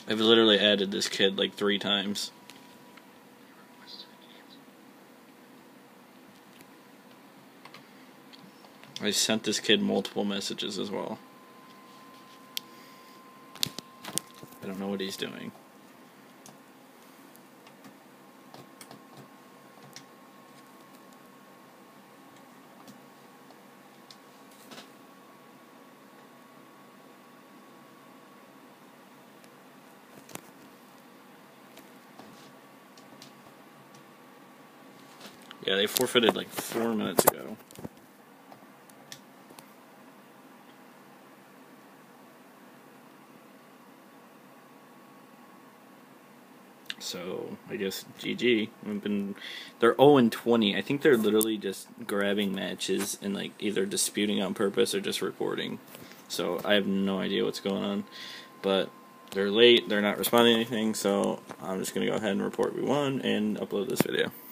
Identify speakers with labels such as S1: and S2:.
S1: I've literally added this kid like 3 times. I sent this kid multiple messages as well. I don't know what he's doing. Yeah, they forfeited like 4 minutes ago. So, I guess GG. They're 0-20. I think they're literally just grabbing matches and like either disputing on purpose or just recording. So, I have no idea what's going on. But they're late, they're not responding to anything, so I'm just going to go ahead and report we won and upload this video.